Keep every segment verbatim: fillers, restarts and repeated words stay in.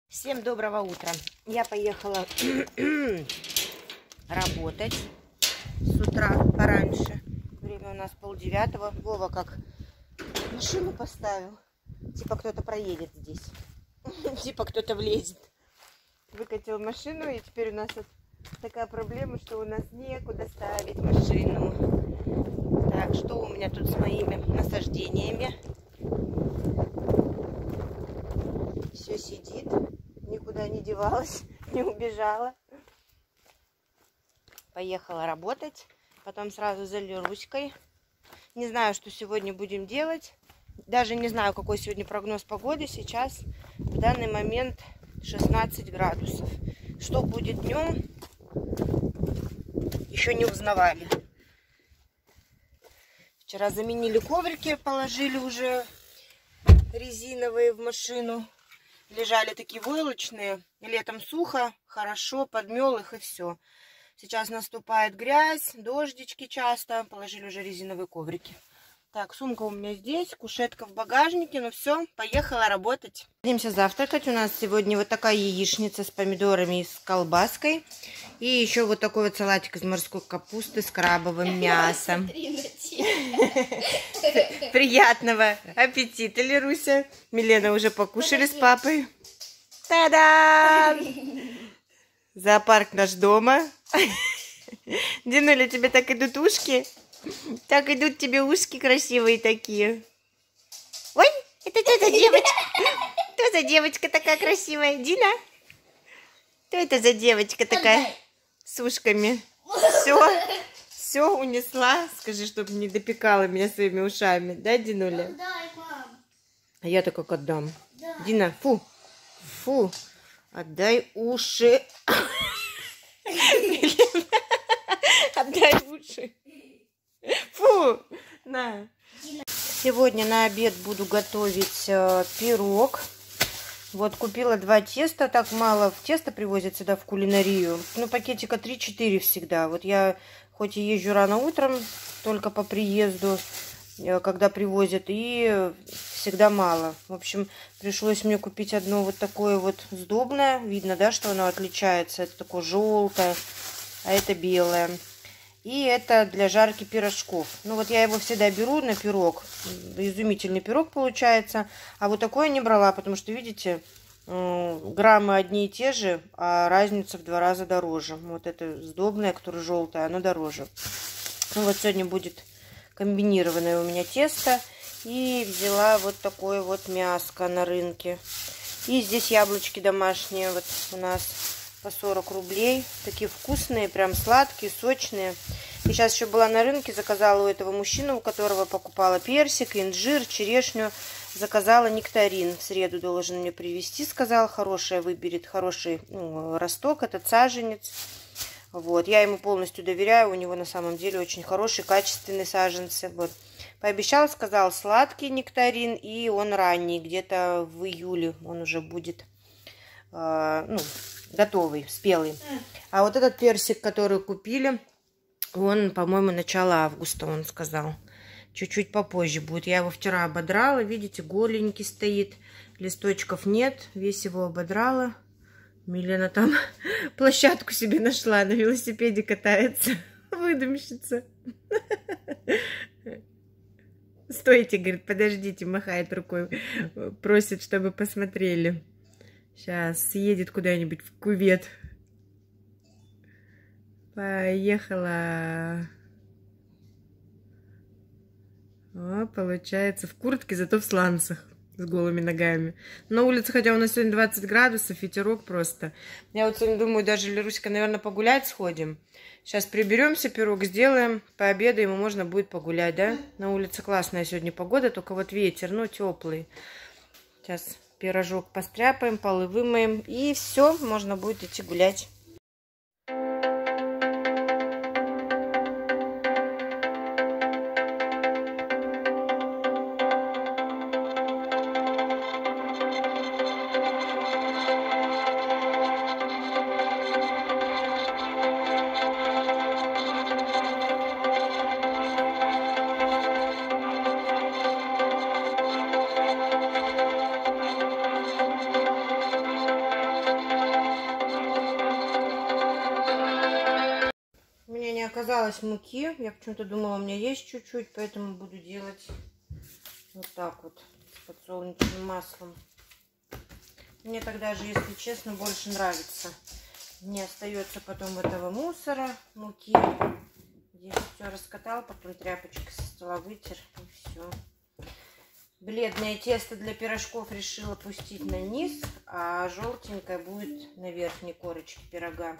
Всем доброго утра. Я поехала работать с утра пораньше. Время у нас полдевятого. Вова как машину поставил. Типа кто-то проедет здесь. Типа кто-то влезет. Выкатил машину, и теперь у нас такая проблема, что у нас некуда ставить машину. Так, что у меня тут с моими насаждениями? Все сидит, никуда не девалась, не убежала. Поехала работать, потом сразу за Леруськой. Не знаю, что сегодня будем делать. Даже не знаю, какой сегодня прогноз погоды. Сейчас в данный момент шестнадцать градусов. Что будет днем, еще не узнавали. Вчера заменили коврики, положили уже резиновые в машину. Лежали такие войлочные. Летом сухо, хорошо, подмел их и все. Сейчас наступает грязь, дождички часто. Положили уже резиновые коврики. Так, сумка у меня здесь, кушетка в багажнике. Ну все, поехала работать. Садимся завтракать. У нас сегодня вот такая яичница с помидорами и с колбаской. И еще вот такой вот салатик из морской капусты с крабовым мясом. Приятного аппетита, Леруся. Милена уже покушали с папой. Та-дам! Зоопарк наш дома. Динуля, тебе так идут ушки? Так идут тебе ушки красивые такие. Ой, это что за девочка? Что за девочка такая красивая? Дина? Что это за девочка такая с ушками? Все, все унесла. Скажи, чтобы не допекала меня своими ушами. Да, Динуля? Отдай, мам. А я-то как отдам? Да. Дина, фу, фу, отдай уши. Отдай уши. Фу, на. Сегодня на обед буду готовить э, пирог. Вот купила два теста, так мало в тесто привозят сюда в кулинарию. Ну, пакетика три-четыре всегда. Вот я хоть и езжу рано утром, только по приезду, э, когда привозят, и всегда мало. В общем, пришлось мне купить одно вот такое вот сдобное. Видно, да, что оно отличается. Это такое желтое, а это белое. И это для жарки пирожков. Ну вот я его всегда беру на пирог. Изумительный пирог получается. А вот такое не брала, потому что, видите, граммы одни и те же, а разница в два раза дороже. Вот это сдобное, которое желтое, оно дороже. Ну вот сегодня будет комбинированное у меня тесто. И взяла вот такое вот мяско на рынке. И здесь яблочки домашние вот у нас по сорок рублей. Такие вкусные, прям сладкие, сочные. И сейчас еще была на рынке, заказала у этого мужчины, у которого покупала персик, инжир, черешню. Заказала нектарин. В среду должен мне привезти, сказал. Хорошее выберет, хороший ну, росток, этот саженец. Вот. Я ему полностью доверяю. У него на самом деле очень хороший, качественный саженцы. Вот. Пообещал, сказал, сладкий нектарин. И он ранний, где-то в июле он уже будет э, ну, готовый, спелый. А вот этот персик, который купили, он, по-моему, начало августа, он сказал. Чуть-чуть попозже будет. Я его вчера ободрала. Видите, голенький стоит. Листочков нет. Весь его ободрала. Милена там площадку себе нашла. На велосипеде катается. Выдумщица. Стойте, говорит, подождите, махает рукой. Просит, чтобы посмотрели. Сейчас съедет куда-нибудь в кювет. Поехала. О, получается, в куртке, зато в сланцах. С голыми ногами. На улице, хотя у нас сегодня двадцать градусов, ветерок просто. Я вот сегодня думаю, даже Леруська, наверное, погулять сходим. Сейчас приберемся, пирог сделаем, пообедаем, и можно будет погулять, да? На улице классная сегодня погода, только вот ветер, ну, теплый. Сейчас пирожок постряпаем, полы вымоем, и все, можно будет идти гулять. оказалось муки. Я почему-то думала, у меня есть чуть-чуть, поэтому буду делать вот так вот с подсолнечным маслом. Мне тогда же, если честно, больше нравится. Не остается потом этого мусора, муки. Здесь все раскатал, потом тряпочкой со стола вытер и все. Бледное тесто для пирожков решила пустить на низ, а желтенькое будет на верхней корочке пирога.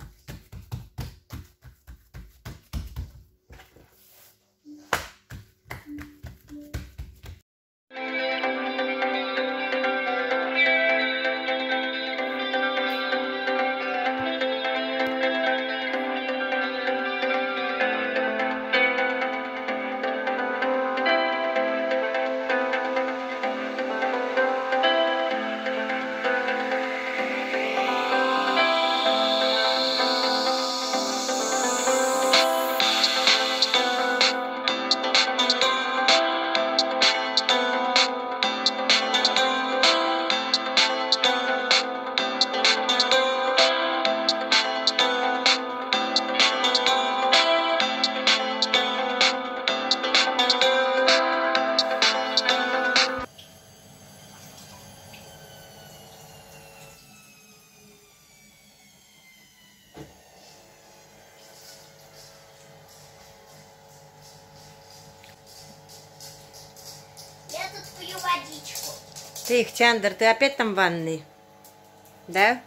Водичку. Ты, Ихтиандр, ты опять там в ванной? Да?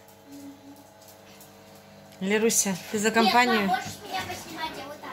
Леруся, ты за компанию? Нет, мам, можешь меня поснимать, я вот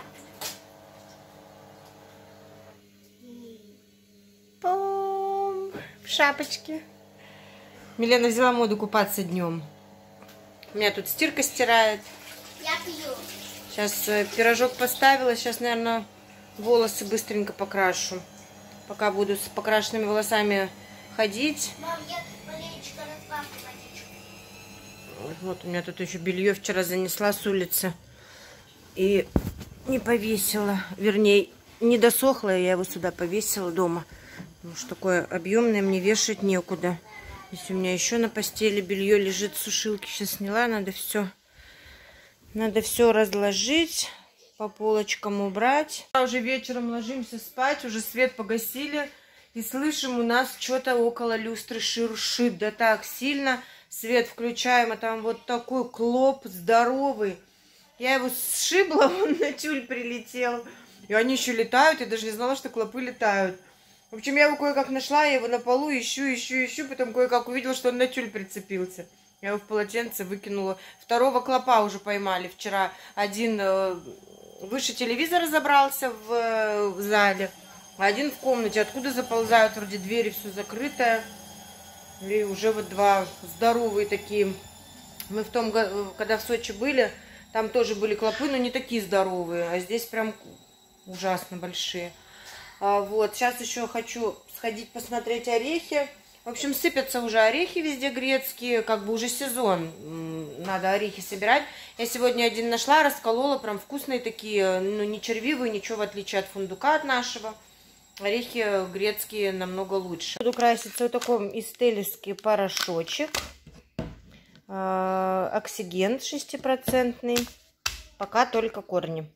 так. Пум, в шапочке. Милена взяла моду купаться днем. У меня тут стирка стирает. Я пью. Сейчас э, пирожок поставила. Сейчас, наверное, волосы быстренько покрашу. Пока буду с покрашенными волосами ходить. Мам, я маленечко разлавлю водичку. Вот у меня тут еще белье вчера занесла с улицы. И не повесила. Вернее, не досохло, я его сюда повесила дома. Потому что такое объемное, мне вешать некуда. Здесь у меня еще на постели белье лежит с сушилки. Сейчас сняла, надо все. Надо все разложить. По полочкам убрать. Уже вечером ложимся спать, уже свет погасили. И слышим, у нас что-то около люстры шуршит. Да так сильно. Свет включаем, а там вот такой клоп здоровый. Я его сшибла, он на тюль прилетел. И они еще летают, я даже не знала, что клопы летают. В общем, я его кое-как нашла, я его на полу ищу, ищу, ищу. Потом кое-как увидела, что он на тюль прицепился. Я его в полотенце выкинула. Второго клопа уже поймали вчера. Один... выше телевизора забрался в, в зале, а один в комнате. Откуда заползают, вроде двери все закрытое. И уже вот два здоровые такие. Мы в том году, когда в Сочи были, там тоже были клопы, но не такие здоровые. А здесь прям ужасно большие. А вот, сейчас еще хочу сходить посмотреть орехи. В общем, сыпятся уже орехи везде грецкие, как бы уже сезон, надо орехи собирать. Я сегодня один нашла, расколола, прям вкусные такие, ну не червивые, ничего в отличие от фундука от нашего. Орехи грецкие намного лучше. Буду краситься вот такой истелевский порошочек, оксиген шестипроцентный, пока только корни.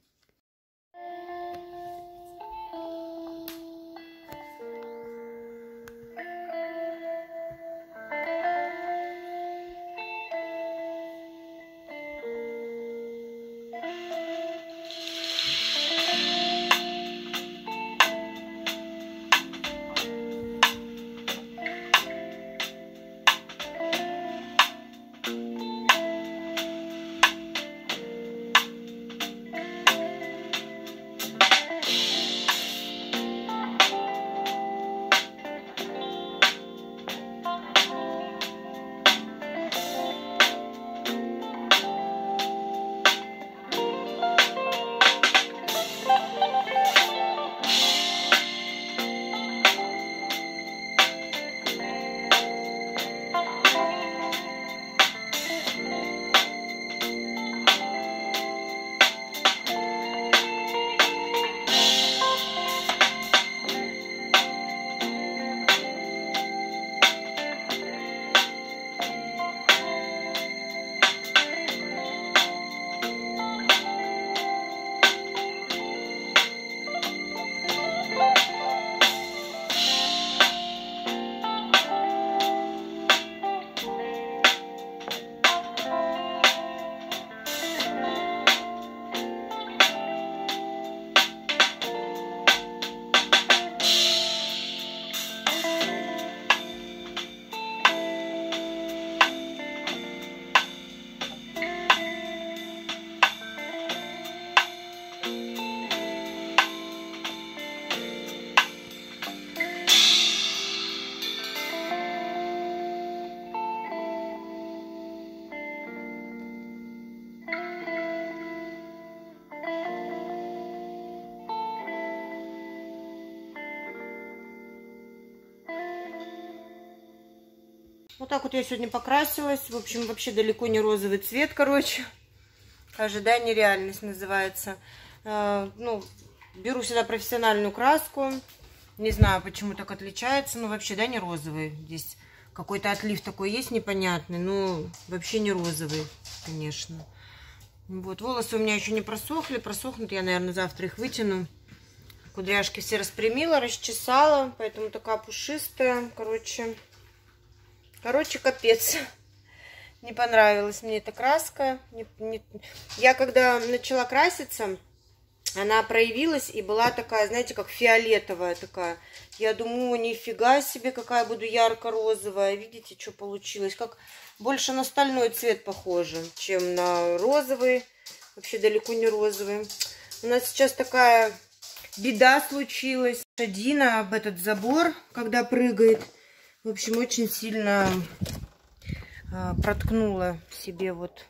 Вот так вот я сегодня покрасилась. В общем, вообще далеко не розовый цвет, короче. Ожидание, реальность называется. Ну, беру всегда профессиональную краску. Не знаю, почему так отличается. Ну, вообще, да, не розовый. Здесь какой-то отлив такой есть непонятный. Но вообще не розовый, конечно. Вот, волосы у меня еще не просохли. Просохнут, я, наверное, завтра их вытяну. Кудряшки все распрямила, расчесала. Поэтому такая пушистая. Короче, короче, капец. Не понравилась мне эта краска. Не, не... Я когда начала краситься... Она проявилась и была такая, знаете, как фиолетовая такая. Я думаю, нифига себе, какая буду ярко-розовая. Видите, что получилось? Как больше на стальной цвет похоже, чем на розовый. Вообще далеко не розовый. У нас сейчас такая беда случилась. Дина об этот забор, когда прыгает, в общем, очень сильно а, проткнула себе вот...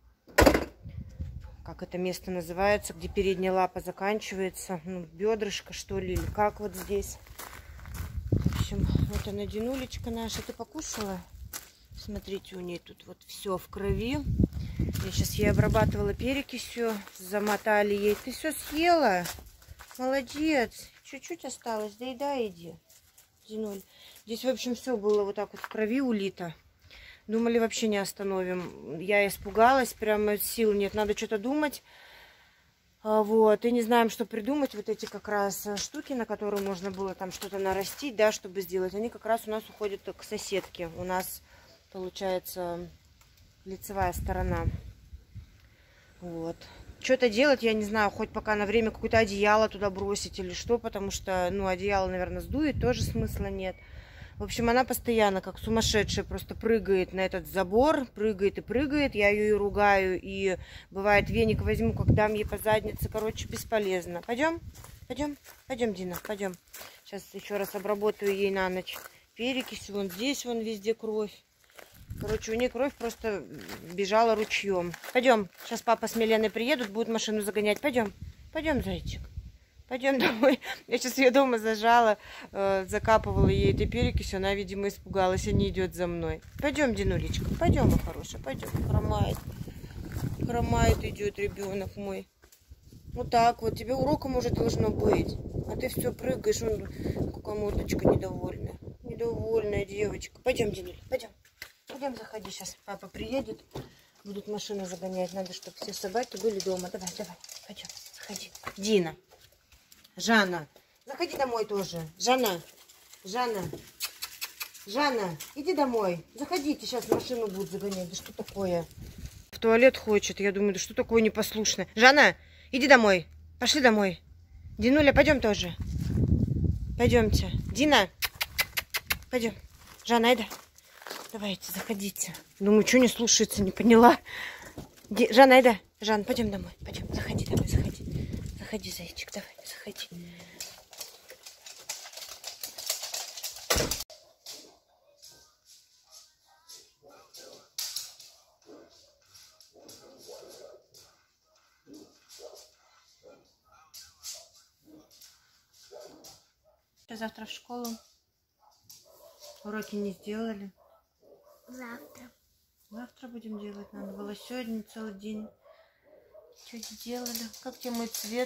Как это место называется, где передняя лапа заканчивается. Ну, бедрышко, что ли, или как вот здесь. В общем, вот она, Динулечка наша. Ты покушала? Смотрите, у нее тут вот все в крови. Я сейчас ей обрабатывала перекисью. Замотали ей. Ты все съела? Молодец. Чуть-чуть осталось. Доедай, иди, Динуль. Здесь, в общем, все было вот так вот в крови улито. Думали, вообще не остановим. Я испугалась, прямо сил нет, надо что-то думать. Вот, и не знаем, что придумать. Вот эти как раз штуки, на которые можно было там что-то нарастить, да, чтобы сделать. Они как раз у нас уходят к соседке. У нас, получается, лицевая сторона. Вот. Что-то делать, я не знаю, хоть пока на время какое-то одеяло туда бросить или что, потому что, ну, одеяло, наверное, сдует, тоже смысла нет. В общем, она постоянно, как сумасшедшая, просто прыгает на этот забор, прыгает и прыгает. Я ее и ругаю, и бывает веник возьму, как дам ей по заднице. Короче, бесполезно. Пойдем? Пойдем? Пойдем, Дина, пойдем. Сейчас еще раз обработаю ей на ночь перекись. Вон здесь, вон везде кровь. Короче, у нее кровь просто бежала ручьем. Пойдем. Сейчас папа с Миленой приедут, будут машину загонять. Пойдем. Пойдем, зайчик. Пойдем домой. Я сейчас ее дома зажала, э, закапывала ей этой перекисью. Она, видимо, испугалась и не идет за мной. Пойдем, Динулечка. Пойдем, моя хорошая. Пойдем. Хромает. Хромает идет ребенок мой. Вот так вот. Тебе уроком уже должно быть. А ты все прыгаешь. Он, какая мордочка недовольная. Недовольная девочка. Пойдем, Динуля. Пойдем. Пойдем, заходи. Сейчас папа приедет. Будут машину загонять. Надо, чтобы все собаки были дома. Давай, давай. Пойдем. Заходи. Дина. Жанна, заходи домой тоже. Жанна, Жанна, Жанна, иди домой. Заходите, сейчас машину будут загонять. Да что такое? В туалет хочет. Я думаю, да что такое непослушное. Жанна, иди домой. Пошли домой. Динуля, пойдем тоже. Пойдемте. Дина, пойдем. Жанна, айда. Давайте, заходите. Думаю, что не слушается, не поняла. Ди... Жанна, айда. Жанна, пойдем домой. Пойдем, заходи домой, заходи. Заходи, зайчик, давай, заходи. Завтра в школу. Уроки не сделали. Завтра. Завтра будем делать. Надо было сегодня целый день. Что делали? Как тебе мой цвет?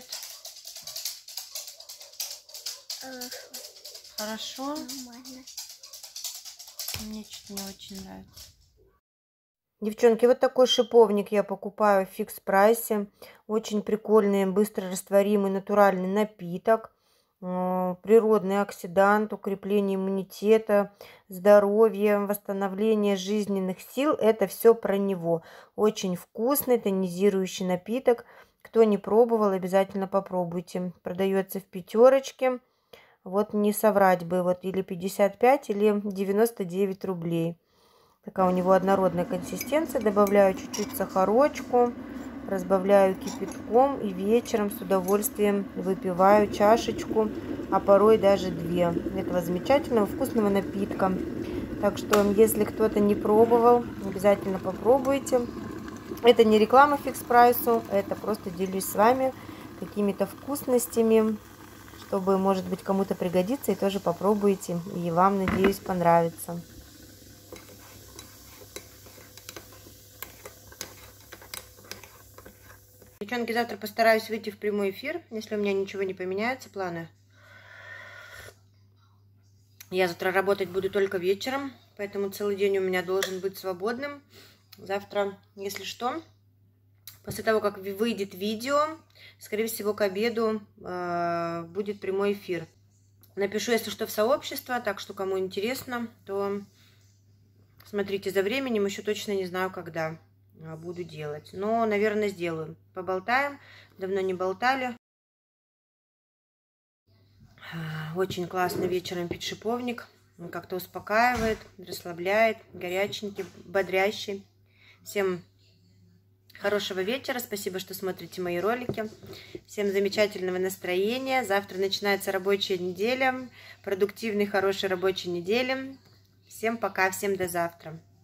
Хорошо? Нормально. Мне что-то не очень нравится. Девчонки, вот такой шиповник я покупаю в фикс прайсе. Очень прикольный, быстро растворимый натуральный напиток. Природный оксидант, укрепление иммунитета, здоровье, восстановление жизненных сил. Это все про него. Очень вкусный, тонизирующий напиток. Кто не пробовал, обязательно попробуйте. Продается в пятерочке. Вот не соврать бы. Вот или пятьдесят пять, или девяносто девять рублей. Такая у него однородная консистенция. Добавляю чуть-чуть сахарочку. Разбавляю кипятком и вечером с удовольствием выпиваю чашечку, а порой даже две этого замечательного вкусного напитка. Так что, если кто-то не пробовал, обязательно попробуйте. Это не реклама фикс прайсу, это просто делюсь с вами какими-то вкусностями, чтобы, может быть, кому-то пригодится и тоже попробуйте. И вам, надеюсь, понравится. Девчонки, завтра постараюсь выйти в прямой эфир, если у меня ничего не поменяется, планы. Я завтра работать буду только вечером, поэтому целый день у меня должен быть свободным. Завтра, если что, после того, как выйдет видео, скорее всего, к обеду э, будет прямой эфир. Напишу, если что, в сообщество, так что, кому интересно, то смотрите за временем, еще точно не знаю, когда буду делать. Но, наверное, сделаю. Поболтаем, давно не болтали. Очень классно вечером пить шиповник. Он как-то успокаивает, расслабляет, горяченький, бодрящий. Всем хорошего вечера. Спасибо, что смотрите мои ролики. Всем замечательного настроения. Завтра начинается рабочая неделя. Продуктивной, хорошей рабочей недели. Всем пока, всем до завтра.